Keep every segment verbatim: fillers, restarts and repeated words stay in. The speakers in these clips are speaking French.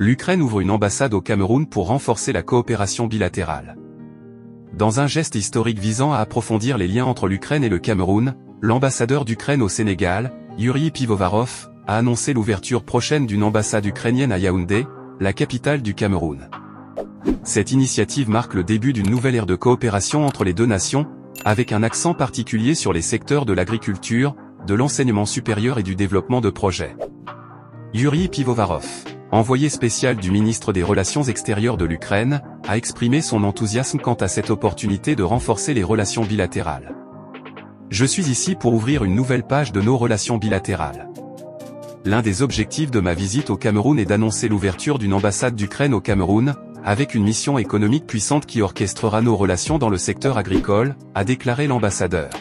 l'Ukraine ouvre une ambassade au Cameroun pour renforcer la coopération bilatérale. Dans un geste historique visant à approfondir les liens entre l'Ukraine et le Cameroun, l'ambassadeur d'Ukraine au Sénégal, Yuri Pivovarov, a annoncé l'ouverture prochaine d'une ambassade ukrainienne à Yaoundé, la capitale du Cameroun. Cette initiative marque le début d'une nouvelle ère de coopération entre les deux nations, avec un accent particulier sur les secteurs de l'agriculture, de l'enseignement supérieur et du développement de projets. Yuri Pivovarov, envoyé spécial du ministre des Relations extérieures de l'Ukraine, a exprimé son enthousiasme quant à cette opportunité de renforcer les relations bilatérales. Je suis ici pour ouvrir une nouvelle page de nos relations bilatérales. L'un des objectifs de ma visite au Cameroun est d'annoncer l'ouverture d'une ambassade d'Ukraine au Cameroun, avec une mission économique puissante qui orchestrera nos relations dans le secteur agricole, a déclaré l'ambassadeur.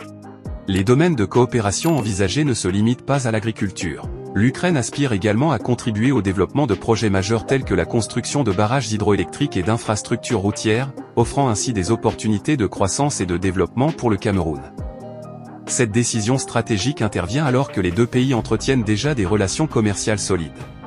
Les domaines de coopération envisagés ne se limitent pas à l'agriculture. L'Ukraine aspire également à contribuer au développement de projets majeurs tels que la construction de barrages hydroélectriques et d'infrastructures routières, offrant ainsi des opportunités de croissance et de développement pour le Cameroun. Cette décision stratégique intervient alors que les deux pays entretiennent déjà des relations commerciales solides.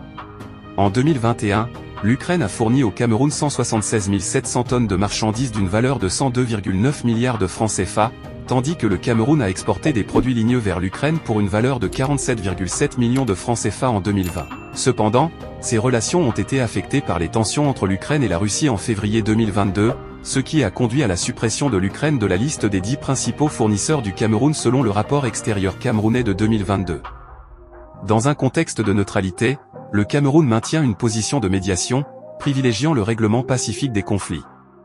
En deux mille vingt et un, l'Ukraine a fourni au Cameroun cent soixante-seize mille sept cents tonnes de marchandises d'une valeur de cent deux virgule neuf milliards de francs C F A, tandis que le Cameroun a exporté des produits ligneux vers l'Ukraine pour une valeur de quarante-sept virgule sept millions de francs C F A en deux mille vingt. Cependant, ces relations ont été affectées par les tensions entre l'Ukraine et la Russie en février deux mille vingt-deux, ce qui a conduit à la suppression de l'Ukraine de la liste des dix principaux fournisseurs du Cameroun selon le rapport extérieur camerounais de deux mille vingt-deux. Dans un contexte de neutralité, le Cameroun maintient une position de médiation, privilégiant le règlement pacifique des conflits.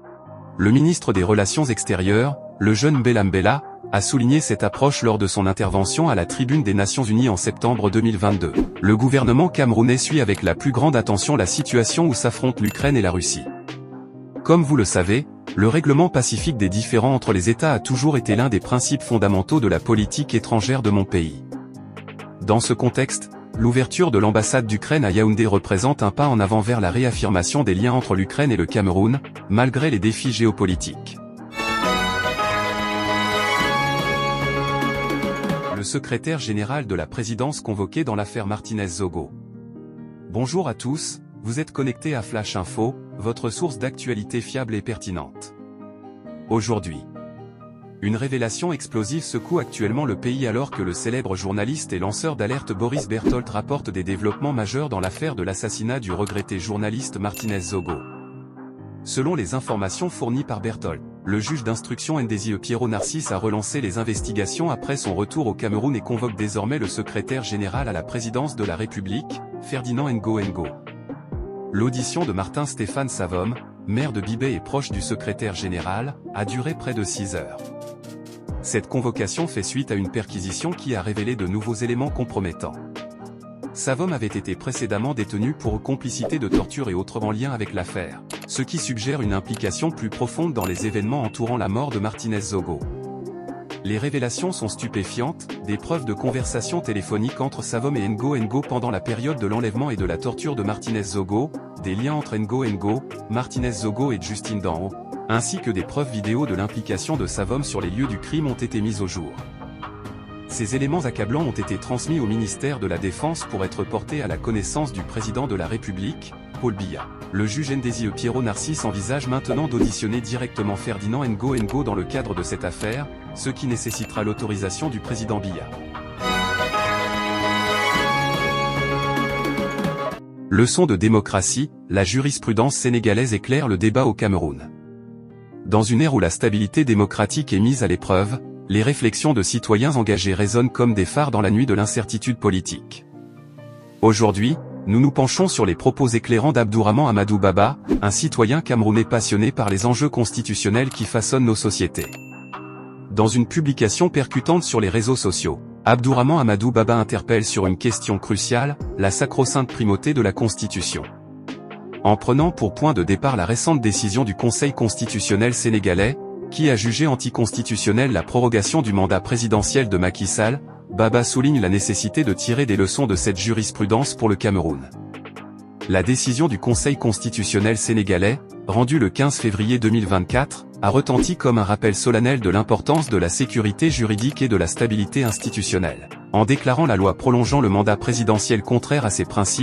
Le ministre des Relations extérieures, le jeune Bella Mbella, a souligné cette approche lors de son intervention à la tribune des Nations Unies en septembre deux mille vingt-deux. Le gouvernement camerounais suit avec la plus grande attention la situation où s'affrontent l'Ukraine et la Russie. Comme vous le savez, le règlement pacifique des différends entre les États a toujours été l'un des principes fondamentaux de la politique étrangère de mon pays. Dans ce contexte, l'ouverture de l'ambassade d'Ukraine à Yaoundé représente un pas en avant vers la réaffirmation des liens entre l'Ukraine et le Cameroun, malgré les défis géopolitiques. Le secrétaire général de la présidence convoqué dans l'affaire Martinez-Zogo. Bonjour à tous, vous êtes connectés à Flash Info, votre source d'actualité fiable et pertinente. Aujourd'hui, une révélation explosive secoue actuellement le pays alors que le célèbre journaliste et lanceur d'alerte Boris Berthold rapporte des développements majeurs dans l'affaire de l'assassinat du regretté journaliste Martinez-Zogo. Selon les informations fournies par Berthold, le juge d'instruction Ndésie Piero Narcisse a relancé les investigations après son retour au Cameroun et convoque désormais le secrétaire général à la présidence de la République, Ferdinand Ngo Ngo. L'audition de Martin Stéphane Savom, maire de Bibé et proche du secrétaire général, a duré près de six heures. Cette convocation fait suite à une perquisition qui a révélé de nouveaux éléments compromettants. Savom avait été précédemment détenu pour complicité de torture et autres en lien avec l'affaire, ce qui suggère une implication plus profonde dans les événements entourant la mort de Martinez-Zogo. Les révélations sont stupéfiantes, des preuves de conversations téléphoniques entre Savom et Ngo Ngo pendant la période de l'enlèvement et de la torture de Martinez-Zogo, des liens entre Ngo Ngo, Martinez-Zogo et Justine Danho, ainsi que des preuves vidéo de l'implication de Savom sur les lieux du crime ont été mises au jour. Ces éléments accablants ont été transmis au ministère de la Défense pour être portés à la connaissance du président de la République, Paul Biya. Le juge Ndésie Piero Narcisse envisage maintenant d'auditionner directement Ferdinand Ngo Ngo dans le cadre de cette affaire, ce qui nécessitera l'autorisation du président Biya. Leçon de démocratie, la jurisprudence sénégalaise éclaire le débat au Cameroun. Dans une ère où la stabilité démocratique est mise à l'épreuve, les réflexions de citoyens engagés résonnent comme des phares dans la nuit de l'incertitude politique. Aujourd'hui, nous nous penchons sur les propos éclairants d'Abdourahmane Amadou Baba, un citoyen camerounais passionné par les enjeux constitutionnels qui façonnent nos sociétés. Dans une publication percutante sur les réseaux sociaux, Abdourahmane Amadou Baba interpelle sur une question cruciale, la sacro-sainte primauté de la Constitution. En prenant pour point de départ la récente décision du Conseil constitutionnel sénégalais, qui a jugé anticonstitutionnelle la prorogation du mandat présidentiel de Macky Sall, Baba souligne la nécessité de tirer des leçons de cette jurisprudence pour le Cameroun. La décision du Conseil constitutionnel sénégalais, rendue le quinze février deux mille vingt-quatre, a retenti comme un rappel solennel de l'importance de la sécurité juridique et de la stabilité institutionnelle. En déclarant la loi prolongeant le mandat présidentiel contraire à ces principes,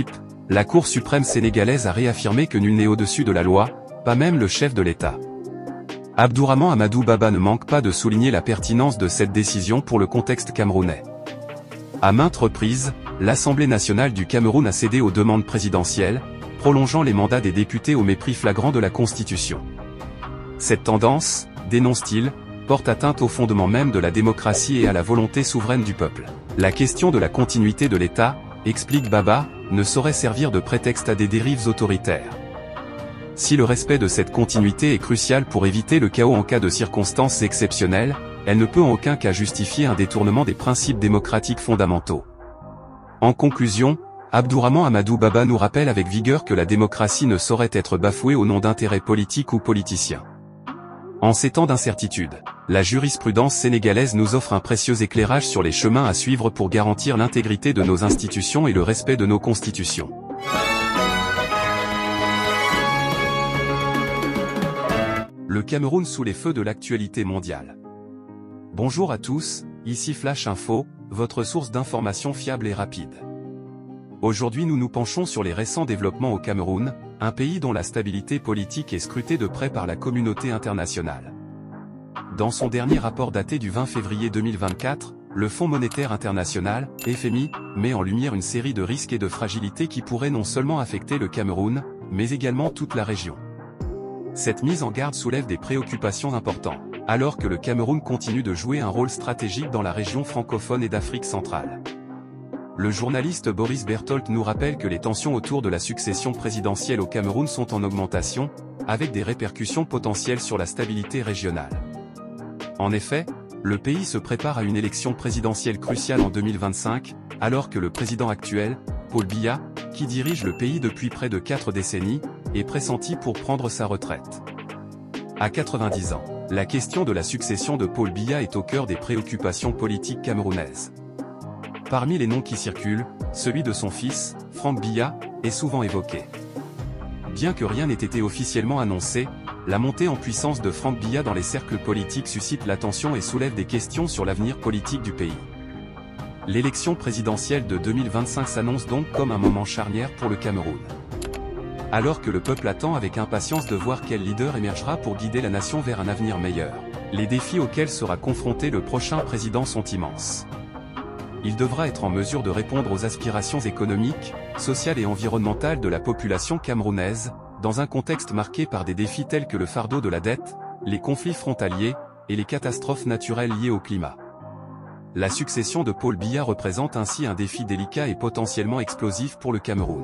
la Cour suprême sénégalaise a réaffirmé que nul n'est au-dessus de la loi, pas même le chef de l'État. Abdourahmane Amadou Baba ne manque pas de souligner la pertinence de cette décision pour le contexte camerounais. À maintes reprises, l'Assemblée nationale du Cameroun a cédé aux demandes présidentielles, prolongeant les mandats des députés au mépris flagrant de la Constitution. Cette tendance, dénonce-t-il, porte atteinte au fondement même de la démocratie et à la volonté souveraine du peuple. La question de la continuité de l'État, explique Baba, ne saurait servir de prétexte à des dérives autoritaires. Si le respect de cette continuité est crucial pour éviter le chaos en cas de circonstances exceptionnelles, elle ne peut en aucun cas justifier un détournement des principes démocratiques fondamentaux. En conclusion, Abdourahmane Amadou Baba nous rappelle avec vigueur que la démocratie ne saurait être bafouée au nom d'intérêts politiques ou politiciens. En ces temps d'incertitude, la jurisprudence sénégalaise nous offre un précieux éclairage sur les chemins à suivre pour garantir l'intégrité de nos institutions et le respect de nos constitutions. Le Cameroun sous les feux de l'actualité mondiale. Bonjour à tous, ici Flash Info, votre source d'informations fiable et rapide. Aujourd'hui nous nous penchons sur les récents développements au Cameroun, un pays dont la stabilité politique est scrutée de près par la communauté internationale. Dans son dernier rapport daté du vingt février deux mille vingt-quatre, le Fonds monétaire international, F M I, met en lumière une série de risques et de fragilités qui pourraient non seulement affecter le Cameroun, mais également toute la région. Cette mise en garde soulève des préoccupations importantes, alors que le Cameroun continue de jouer un rôle stratégique dans la région francophone et d'Afrique centrale. Le journaliste Boris Berthold nous rappelle que les tensions autour de la succession présidentielle au Cameroun sont en augmentation, avec des répercussions potentielles sur la stabilité régionale. En effet, le pays se prépare à une élection présidentielle cruciale en deux mille vingt-cinq, alors que le président actuel, Paul Biya, qui dirige le pays depuis près de quatre décennies, est pressenti pour prendre sa retraite. À quatre-vingt-dix ans, la question de la succession de Paul Biya est au cœur des préoccupations politiques camerounaises. Parmi les noms qui circulent, celui de son fils, Franck Biya, est souvent évoqué. Bien que rien n'ait été officiellement annoncé, la montée en puissance de Franck Biya dans les cercles politiques suscite l'attention et soulève des questions sur l'avenir politique du pays. L'élection présidentielle de deux mille vingt-cinq s'annonce donc comme un moment charnière pour le Cameroun. Alors que le peuple attend avec impatience de voir quel leader émergera pour guider la nation vers un avenir meilleur, les défis auxquels sera confronté le prochain président sont immenses. Il devra être en mesure de répondre aux aspirations économiques, sociales et environnementales de la population camerounaise, dans un contexte marqué par des défis tels que le fardeau de la dette, les conflits frontaliers, et les catastrophes naturelles liées au climat. La succession de Paul Biya représente ainsi un défi délicat et potentiellement explosif pour le Cameroun.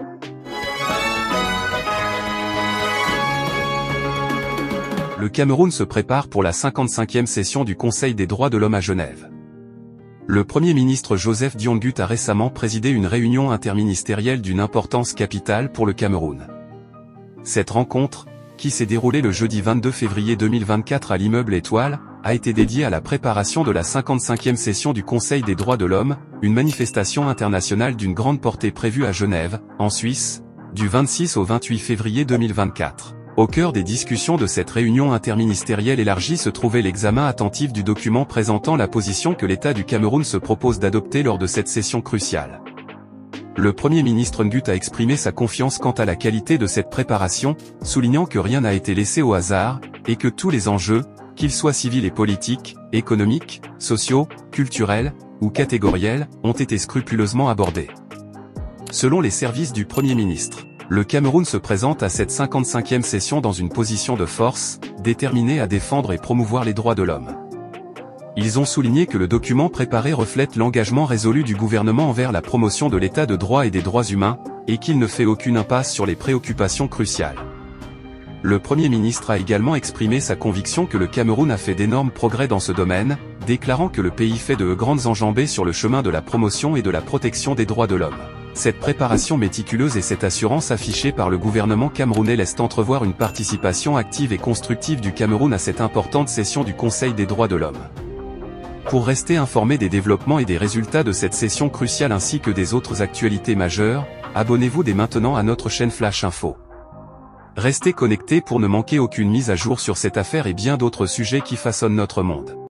Le Cameroun se prépare pour la cinquante-cinquième session du Conseil des droits de l'homme à Genève. Le Premier ministre Joseph Dion-Gut a récemment présidé une réunion interministérielle d'une importance capitale pour le Cameroun. Cette rencontre, qui s'est déroulée le jeudi vingt-deux février deux mille vingt-quatre à l'immeuble Étoile, a été dédiée à la préparation de la cinquante-cinquième session du Conseil des droits de l'homme, une manifestation internationale d'une grande portée prévue à Genève, en Suisse, du vingt-six au vingt-huit février deux mille vingt-quatre. Au cœur des discussions de cette réunion interministérielle élargie se trouvait l'examen attentif du document présentant la position que l'État du Cameroun se propose d'adopter lors de cette session cruciale. Le Premier ministre Ngut a exprimé sa confiance quant à la qualité de cette préparation, soulignant que rien n'a été laissé au hasard, et que tous les enjeux, qu'ils soient civils et politiques, économiques, sociaux, culturels, ou catégoriels, ont été scrupuleusement abordés. Selon les services du Premier ministre, le Cameroun se présente à cette cinquante-cinquième session dans une position de force, déterminée à défendre et promouvoir les droits de l'homme. Ils ont souligné que le document préparé reflète l'engagement résolu du gouvernement envers la promotion de l'état de droit et des droits humains, et qu'il ne fait aucune impasse sur les préoccupations cruciales. Le Premier ministre a également exprimé sa conviction que le Cameroun a fait d'énormes progrès dans ce domaine, déclarant que le pays fait de grandes enjambées sur le chemin de la promotion et de la protection des droits de l'homme. Cette préparation méticuleuse et cette assurance affichée par le gouvernement camerounais laissent entrevoir une participation active et constructive du Cameroun à cette importante session du Conseil des droits de l'homme. Pour rester informé des développements et des résultats de cette session cruciale ainsi que des autres actualités majeures, abonnez-vous dès maintenant à notre chaîne Flash Info. Restez connectés pour ne manquer aucune mise à jour sur cette affaire et bien d'autres sujets qui façonnent notre monde.